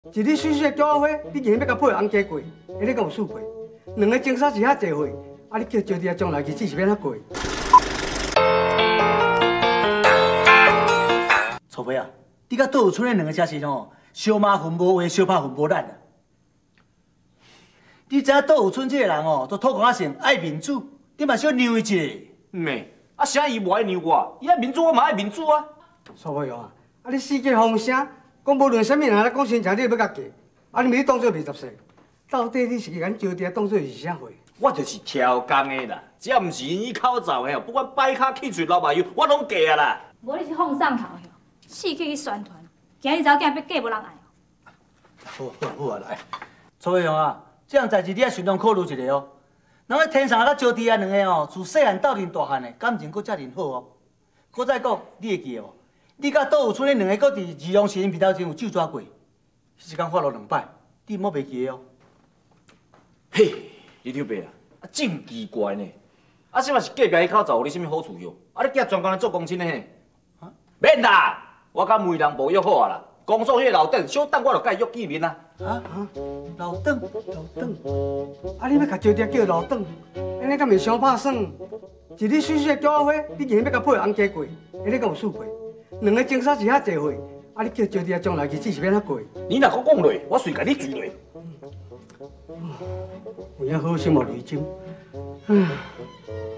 一日水水的叫花，你硬要甲配红加贵，你敢有试过？两个种啥是遐济岁，你叫招弟将来日子是免遐过。 臭妹啊，你甲倒村的两个车是吼，相马混无话，相拍混无力啊！你知影倒村这个人哦，都土狂性爱民主，你嘛小让伊一下。 妹，啥伊无爱让我？伊爱民主，我嘛爱民主啊！ 苏培勇你世界风声，讲无论啥物人来讲新城，你要甲嫁，你咪当做20岁。到底你是咱招弟当做是啥货？ 我就是挑工的啦，只要唔是因伊口罩的，不管摆卡起嘴流麻油，我拢嫁啊啦！ 无你是放上头哟，死去去宣传，今日查某囝要嫁无人爱哦。 好啊，来，楚培勇啊，这样代志你爱慎重考虑一下哦。人个天上甲招弟啊两个哦，自细汉斗阵大汉的，感情阁遮尔好哦。搁再讲，你会记得无？你甲倒有村的两个搁伫二龙神皮头前有酒抓过，迄天发落2摆，你莫袂记哦。 嘿，你刘伯啊，真奇怪呢！什么是隔壁迄口罩有你什么好处哟？你竟专工来做公亲的呢？免啦，我甲媒人无约好啊啦。公所迄个老邓，小等我就甲伊约见面啊。 老邓， 你要甲招弟叫老邓，安尼敢袂伤拍算？一日水水的叫花，你硬要甲配红加贵，你敢有试过？两个种啥是遐济岁，你叫招弟将来日子是免遐过。 你若搁讲落，我随甲你追落。 有影好心无离心，